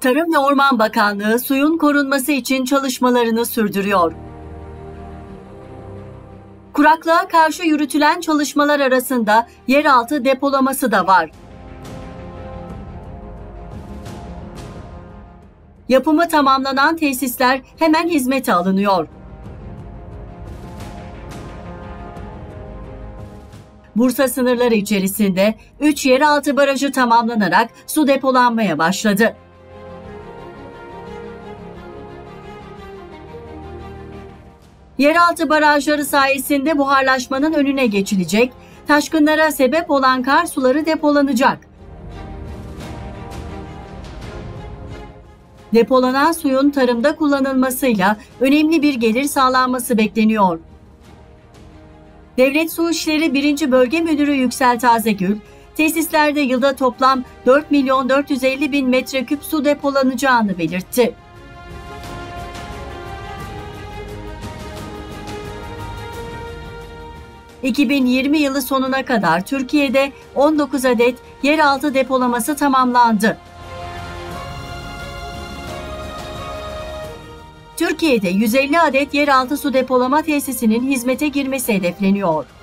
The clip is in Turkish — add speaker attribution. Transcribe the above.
Speaker 1: Tarım ve Orman Bakanlığı suyun korunması için çalışmalarını sürdürüyor. Kuraklığa karşı yürütülen çalışmalar arasında yeraltı depolaması da var. Yapımı tamamlanan tesisler hemen hizmete alınıyor. Bursa sınırları içerisinde 3 yeraltı barajı tamamlanarak su depolanmaya başladı. Yeraltı barajları sayesinde buharlaşmanın önüne geçilecek, taşkınlara sebep olan kar suları depolanacak. Depolanan suyun tarımda kullanılmasıyla önemli bir gelir sağlanması bekleniyor. Devlet Su İşleri 1. Bölge Müdürü Yüksel Tazegül, tesislerde yılda toplam 4.450.000 metreküp su depolanacağını belirtti. ...2020 yılı sonuna kadar Türkiye'de 19 adet yeraltı depolaması tamamlandı. Türkiye'de 150 adet yeraltı su depolama tesisinin hizmete girmesi hedefleniyor.